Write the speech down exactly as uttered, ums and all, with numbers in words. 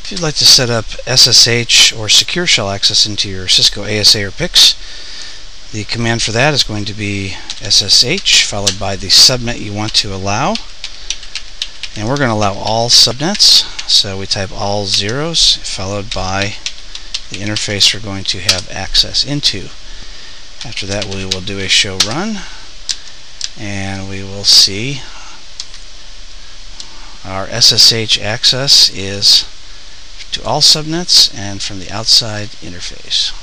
If you'd like to set up S S H or secure shell access into your Cisco A S A or P I X, the command for that is going to be S S H followed by the subnet you want to allow. And we're going to allow all subnets, so we type all zeros followed by the interface we're going to have access into. After that, we will do a show run, and we will see our S S H access is to all subnets and from the outside interface.